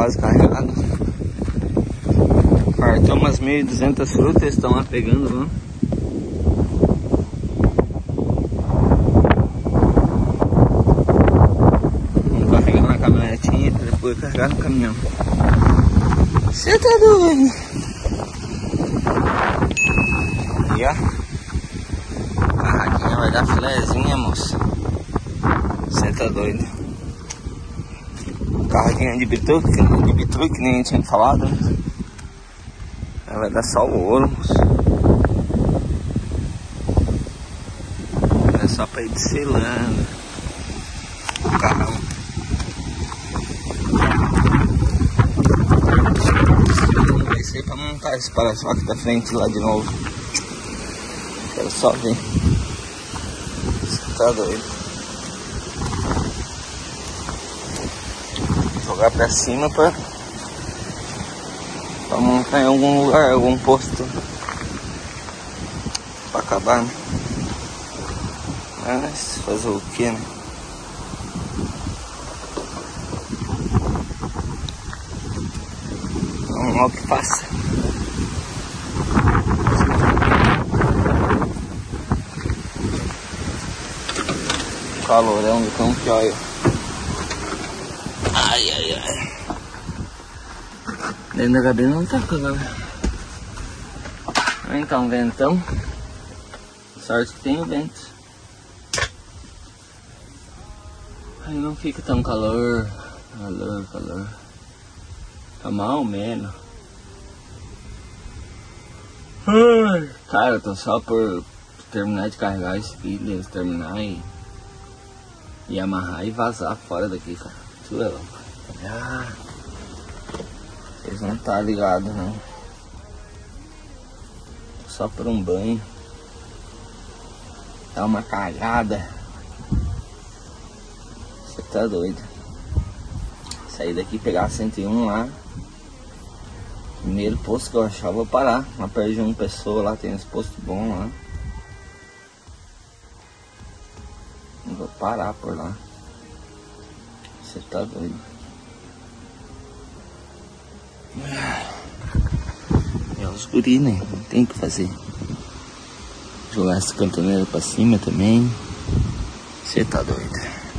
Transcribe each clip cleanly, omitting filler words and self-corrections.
quase carregado. Cartão umas 1.200 frutas, eles estão lá pegando, vamos. Vamos carregar na caminhonetinha pra depois carregar no caminhão. Você tá doido? E ó, barraquinha vai dar filezinha, moça. Você tá doido? Carradinha de bitruque, que nem tinha falado, né? Vai dar só o ouro, moço. É só pra ir desfilando o carro. Vai ser pra montar esse para-choque da frente lá de novo. Quero só ver. Você tá doido? Jogar pra cima pra montar em algum lugar, algum posto pra acabar, né? Mas fazer o que, né? Vamos lá o que passa. Calorão do cão que olha. Ai, ai, ai. Dentro da cabine não tá calor. Então, ventão. Sorte que tem o vento. Aí não fica tão calor. Calor. Tá mal menos. Ai, cara, eu tô só por terminar de carregar esse vídeo, terminar e amarrar e vazar fora daqui, cara. Tu é louco. Ah, vocês não tá ligado, não. Só por um banho. Dá uma cagada. Você tá doido. Sair daqui, pegar a 101 lá. Primeiro posto que eu achar, eu vou parar. Lá perto de uma pessoa lá, tem uns postos bons lá. Eu vou parar por lá. Você tá doido. É os guri, né? Não tem o que fazer. Jogar esse cantoneiro pra cima também. Você tá doido.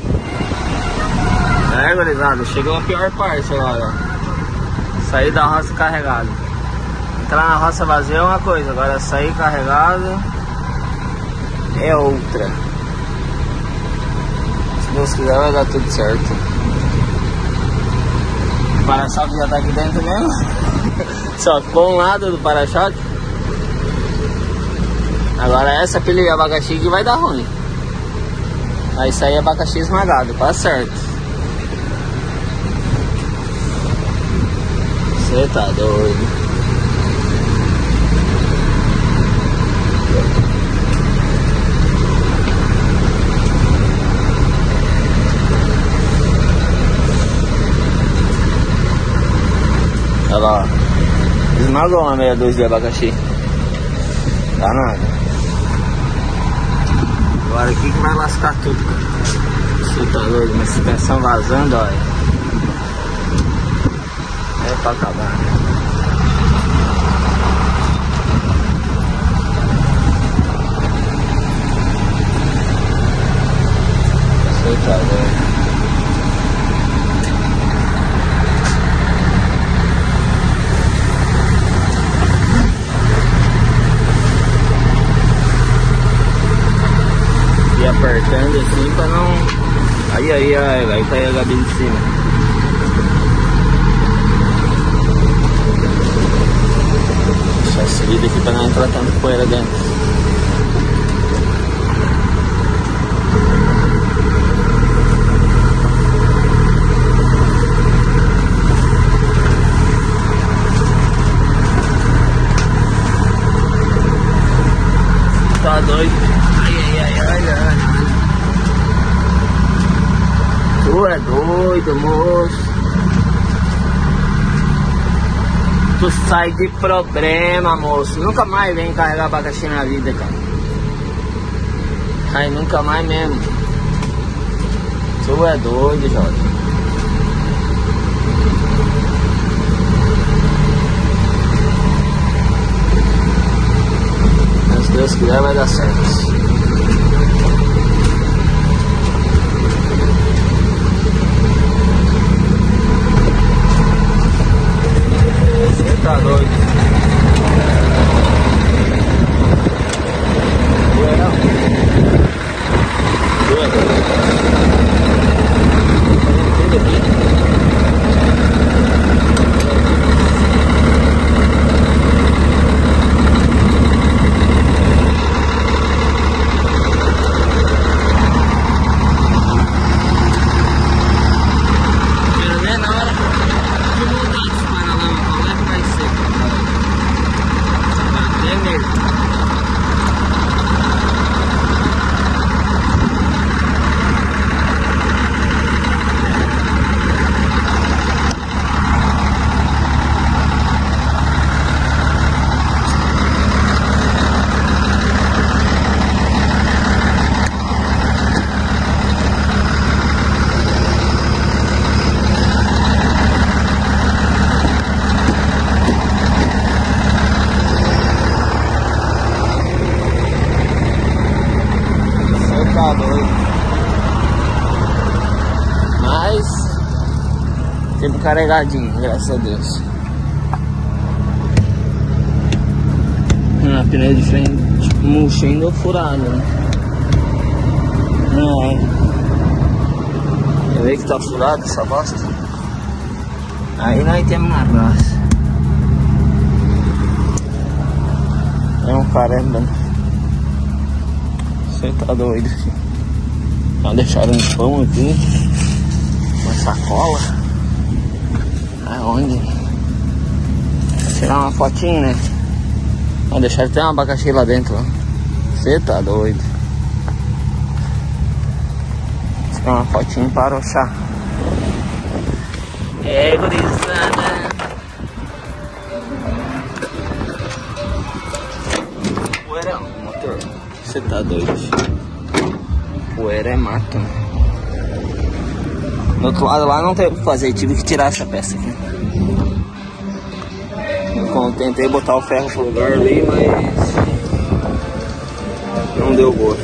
É, gurizada, chegou a pior parte agora, ó. Sair da roça carregado. Entrar na roça vazia é uma coisa, agora sair carregado é outra. Se Deus quiser vai dar tudo certo. O para-choque já tá aqui dentro mesmo. Só ficou um lado do para-choque. Agora essa pilha de abacaxi que vai dar ruim. Vai sair abacaxi esmagado, tá certo. Você tá doido. Olha lá, esmagou uma meia dúzia de abacaxi. Dá nada. Agora aqui que vai lascar tudo, cara. Você tá doido, uma suspensão vazando, olha. É pra acabar. Você tá doido. E apertando assim pra não... Aí caiu a Gabi de cima. Deixa essa vida aqui pra não entrar tanto poeira dentro. Tá doido. Ai. Tu é doido, moço. Tu sai de problema, moço. Nunca mais vem carregar abacaxi na vida, cara. Ai, nunca mais mesmo. Tu é doido, Jorge. Deus quiser vai dar certo. Você tá doido. Mas sempre carregadinho, graças a Deus. A pneu de frente murchinho ou furado, né? Eu vejo que tá furado essa bosta. Aí nós temos uma graça. É um caramba, né? Você tá doido, filho. Então deixaram um pão aqui, uma sacola. Aonde? Tirar uma fotinha, né? Vão deixar até um abacaxi lá dentro. Você tá doido. Tirar uma fotinha para o chá. É, gurizada. Poeirão, motor. Você tá doido. Poeira é mato. Do outro lado lá não tem o que fazer, tive que tirar essa peça aqui. Eu tentei botar o ferro pro lugar ali, mas não deu boa.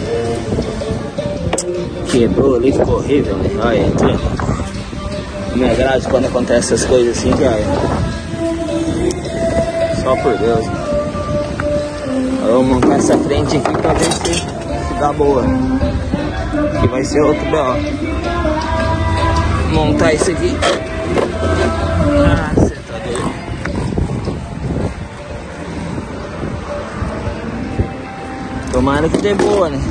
Quebrou ali, ficou horrível, né? Olha, aqui, ó. Me agrada quando acontece essas coisas assim, que olha. Só por Deus. Eu vou montar essa frente aqui pra ver se dá boa. Que vai ser outro B.O. Montar isso aqui. Ah, você tá doido. Tomara que dê boa, né?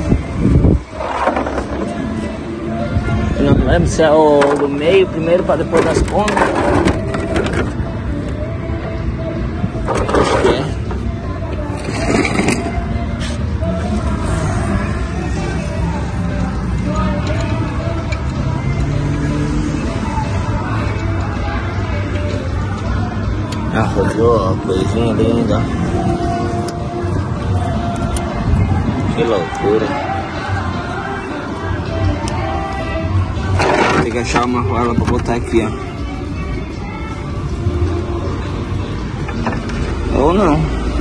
Eu não lembro se é o do meio primeiro para depois das pontas. Acho que é. Ah, rodou a coisinha ali ainda. Que loucura. Tem que achar uma rola pra botar aqui, ó. Ou não.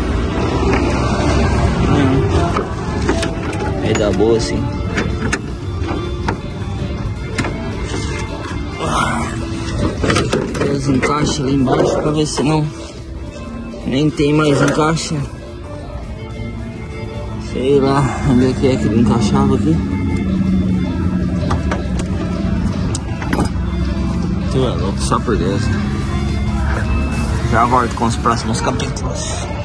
Aí dá boa assim. Os encaixes ali embaixo pra ver se não nem tem mais encaixe. Sei lá onde é que ele encaixava aqui. Tu é louco, só por Deus. Já volto com os próximos capítulos.